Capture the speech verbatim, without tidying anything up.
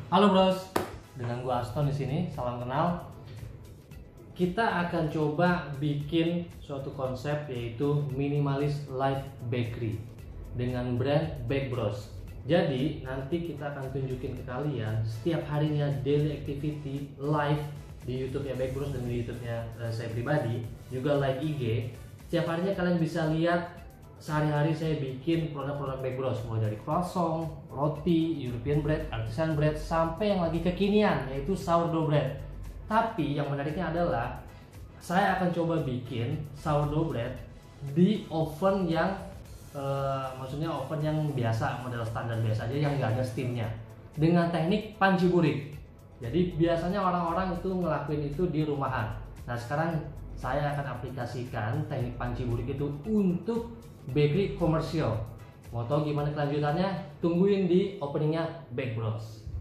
Halo bros, dengan gua Aston di sini. Salam kenal. Kita akan coba bikin suatu konsep yaitu minimalis life bakery dengan brand Bake Bros. Jadi nanti kita akan tunjukin ke kalian setiap harinya daily activity live di YouTube-nya Bake Bros dan di YouTube-nya uh, saya pribadi, juga live I G. Setiap harinya kalian bisa lihat sehari-hari saya bikin produk-produk Bake Bros, mulai dari croissant, roti, European bread, artisan bread, sampai yang lagi kekinian yaitu sourdough bread. Tapi yang menariknya adalah saya akan coba bikin sourdough bread di oven yang uh, maksudnya oven yang biasa, model standar biasa aja, yang nggak ada steamnya, dengan teknik panci burik. Jadi biasanya orang-orang itu ngelakuin itu di rumahan. Nah sekarang saya akan aplikasikan teknik panci burik itu untuk bakery komersial. Mau tahu gimana kelanjutannya? Tungguin di openingnya Bake Bros.